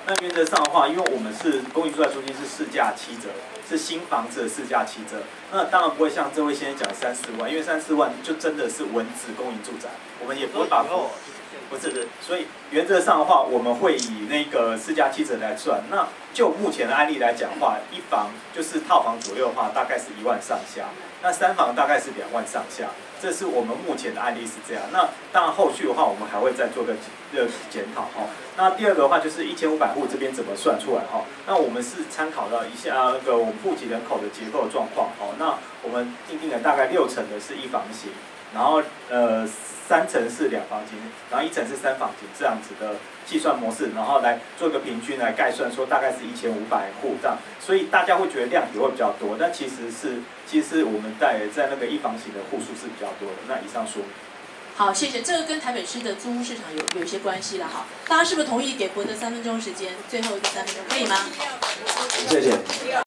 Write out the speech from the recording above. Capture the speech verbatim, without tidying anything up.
那原则上的话，因为我们是公益住宅租金是市价七折，是新房子的市价七折，那当然不会像这位先生讲三四万，因为三四万就真的是文字公益住宅，我们也不会把不是的，所以原则上的话，我们会以那个市价七折来算。那就目前的案例来讲的话，一房就是套房左右的话，大概是一万上下；那三房大概是两万上下。这是我们目前的案例是这样。那当然后续的话，我们还会再做个个检讨哈。那第二个的话就是一千五百户这边怎么算出来哈？那我们是参考到一下那个我们户籍人口的结构状况哈。那我们定定了大概六成的是一房型，然后呃。三层是两房型，然后一层是三房型，这样子的计算模式，然后来做一个平均来概算，说大概是一千五百户这样，所以大家会觉得量体会比较多，但其实是其实我们在在那个一房型的户数是比较多的。那以上说明。 好，谢谢。这个跟台北市的租屋市场有有一些关系了哈。大家是不是同意给博德三分钟时间？最后一个三分钟可以吗？ 谢谢。